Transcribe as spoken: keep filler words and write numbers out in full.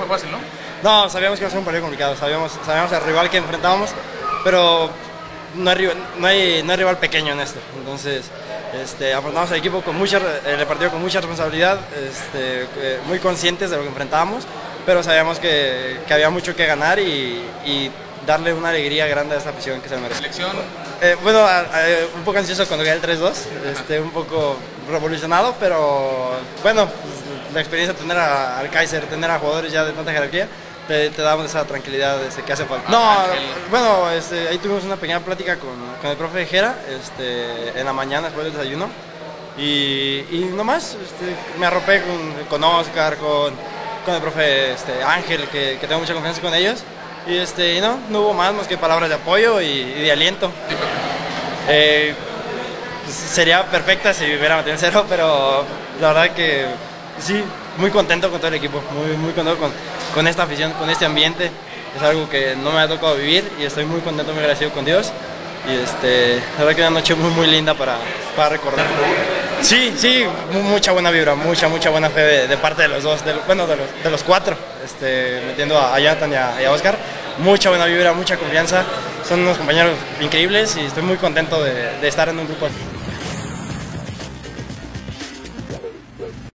fácil, ¿no? No, sabíamos que iba a ser un partido complicado, sabíamos, sabíamos el rival que enfrentábamos, pero no hay, rival, no hay, no hay rival pequeño en esto. Entonces, este, afrontamos al equipo con mucha, el partido con mucha responsabilidad, este, muy conscientes de lo que enfrentábamos, pero sabíamos que, que había mucho que ganar y, y darle una alegría grande a esta afición que se merece. Selección. Eh, bueno, a, a, un poco ansioso cuando quedé el tres dos, este, un poco revolucionado, pero bueno, pues, la experiencia de tener a, al Kaiser, tener a jugadores ya de tanta jerarquía, te, te damos esa tranquilidad este, que hace falta. No, bueno, este, ahí tuvimos una pequeña plática con, con el profe Jera este, en la mañana después del desayuno y, y nomás este, me arropé con, con Oscar, con, con el profe este, Ángel, que, que tengo mucha confianza con ellos. Y este, no, no hubo más, más que palabras de apoyo y, y de aliento. Eh, pues sería perfecta si hubiera metido el cero, pero la verdad que sí, muy contento con todo el equipo, muy, muy contento con, con esta afición, con este ambiente. Es algo que no me ha tocado vivir y estoy muy contento, muy agradecido con Dios. Y este, la verdad que una noche muy, muy linda para, para recordar. Sí, sí, mucha buena vibra, mucha, mucha buena fe de, de parte de los dos, de, bueno, de los, de los cuatro, este, metiendo a, a Jonathan y a, y a Oscar. Mucha buena vibra, mucha confianza, son unos compañeros increíbles y estoy muy contento de, de estar en un grupo así.